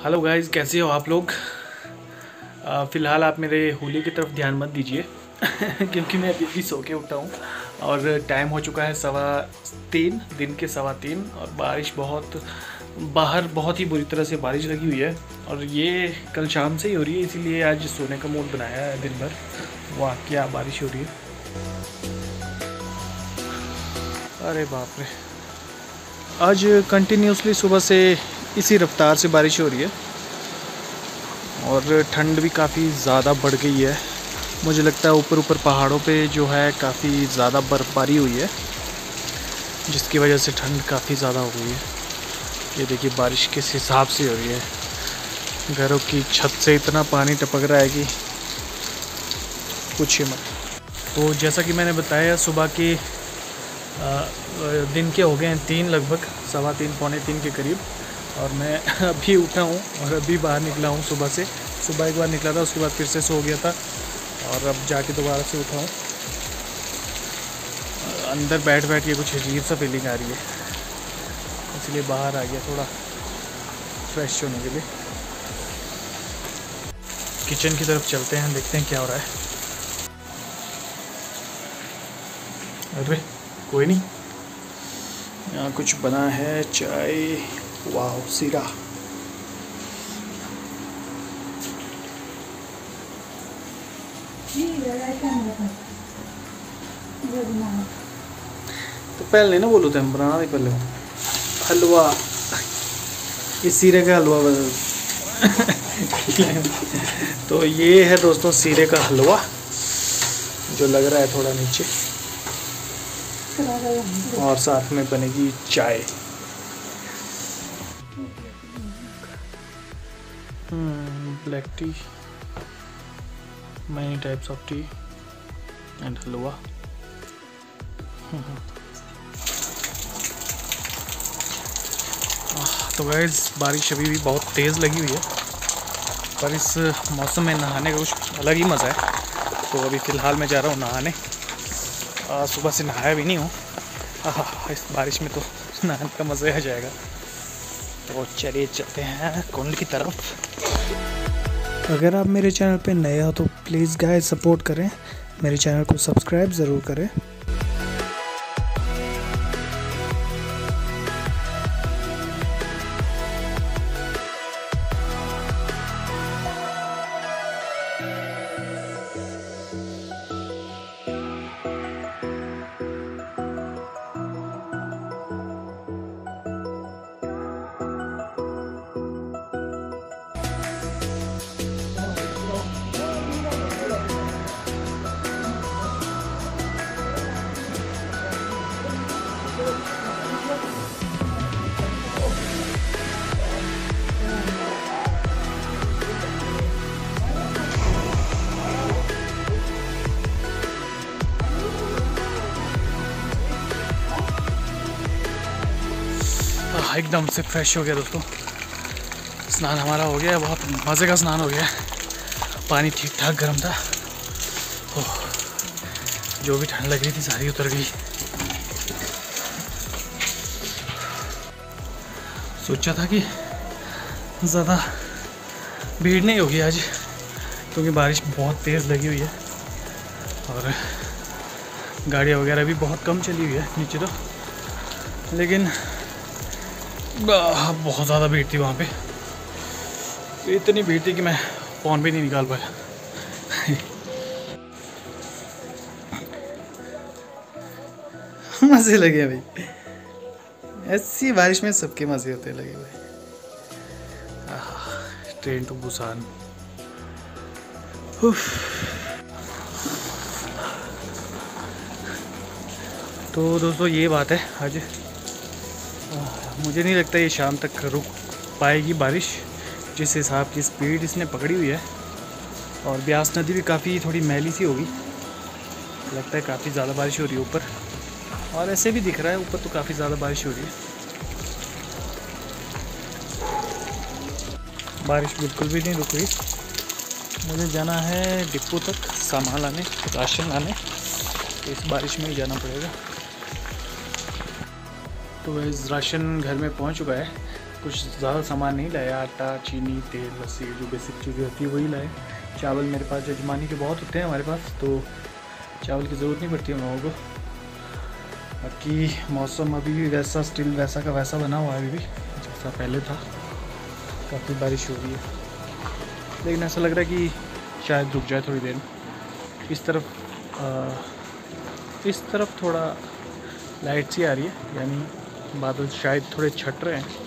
Hello guys, कैसे हो आप लोग। फ़िलहाल आप मेरे होली की तरफ ध्यान मत दीजिए क्योंकि मैं अभी सो के उठा हूँ और टाइम हो चुका है 3:15 दिन के 3:15 और बारिश बाहर बहुत ही बुरी तरह से बारिश लगी हुई है और ये कल शाम से ही हो रही है, इसीलिए आज सोने का मूड बनाया है दिन भर। वाह क्या बारिश हो रही है, अरे बाप रे। आज कंटिन्यूसली सुबह से इसी रफ्तार से बारिश हो रही है और ठंड भी काफ़ी ज़्यादा बढ़ गई है। मुझे लगता है ऊपर पहाड़ों पे जो है काफ़ी ज़्यादा बर्फ़बारी हुई है, जिसकी वजह से ठंड काफ़ी ज़्यादा हो गई है। ये देखिए बारिश किस हिसाब से हो रही है, घरों की छत से इतना पानी टपक रहा है कि पूछिए मत। तो जैसा कि मैंने बताया, सुबह के दिन के हो गए हैं 3, लगभग 3:15 पौने 3 के करीब, और मैं अभी उठा हूँ और अभी बाहर निकला हूँ। सुबह एक बार निकला था, उसके बाद फिर से सो गया था और अब जाके दोबारा से उठा हूँ। अंदर बैठ के कुछ अजीब सा फीलिंग आ रही है, इसलिए बाहर आ गया थोड़ा फ्रेश होने के लिए। किचन की तरफ चलते हैं, देखते हैं क्या हो रहा है। अरे कोई नहीं, यहाँ कुछ बना है, चाय, वाह सीरा। तो पहले ना बोलो, तो हम बनाना नहीं पहले हलवा, इस सीरे का हलवा बदल तो ये है दोस्तों सीरे का हलवा, जो लग रहा है थोड़ा नीचे, और साथ में बनेगी चाय। Black tea, many types of tea and हलवा। तो गाइस बारिश अभी भी बहुत तेज़ लगी हुई है, पर इस मौसम में नहाने का कुछ अलग ही मज़ा है। तो अभी फ़िलहाल मैं जा रहा हूँ नहाने। सुबह से नहाया भी नहीं हूँ, इस बारिश में तो नहाने का मज़ा ही आ जाएगा। तो चलिए चलते हैं कुंड की तरफ। अगर आप मेरे चैनल पे नए हो तो प्लीज़ गाइस सपोर्ट करें, मेरे चैनल को सब्सक्राइब ज़रूर करें। एकदम से फ्रेश हो गया दोस्तों, स्नान हमारा हो गया, बहुत मज़े का स्नान हो गया। पानी ठीक ठाक गर्म था, जो भी ठंड लग रही थी सारी उतर गई। सोचा था कि ज़्यादा भीड़ नहीं होगी आज, क्योंकि बारिश बहुत तेज़ लगी हुई है और गाड़ियाँ वगैरह भी बहुत कम चली हुई है नीचे तो, लेकिन बहुत ज़्यादा भीड़ थी वहाँ पे। इतनी भीड़ थी कि मैं फ़ोन भी नहीं निकाल पाया। मज़े लगे भाई, ऐसी बारिश में सबके मज़े होते लगे भाई। Train to Busan. तो दोस्तों ये बात है, आज मुझे नहीं लगता ये शाम तक रुक पाएगी बारिश, जिस हिसाब की स्पीड इसने पकड़ी हुई है। और ब्यास नदी भी काफ़ी थोड़ी मैली सी होगी, लगता है काफ़ी ज़्यादा बारिश हो रही है ऊपर, और ऐसे भी दिख रहा है ऊपर तो काफ़ी ज़्यादा बारिश हो रही है। बारिश बिल्कुल भी नहीं रुक रही। मुझे जाना है डिपो तक सामान लाने, राशन लाने, तो इस बारिश में ही जाना पड़ेगा। तो इस राशन घर में पहुंच चुका है, कुछ ज़्यादा सामान नहीं लाया, आटा, चीनी, तेल, बस ये जो बेसिक चीज़ें होती है वही लाए। चावल मेरे पास जजमानी के बहुत होते हैं हमारे पास, तो चावल की ज़रूरत नहीं पड़ती हम लोगों को। बाकी मौसम अभी भी वैसा स्टिल वैसा का वैसा बना हुआ है अभी भी, जैसा पहले था। काफ़ी बारिश हो रही है, लेकिन ऐसा लग रहा है कि शायद रुक जाए थोड़ी देर में। इस तरफ थोड़ा लाइट सी आ रही है, यानी बादल शायद थोड़े छट रहे हैं।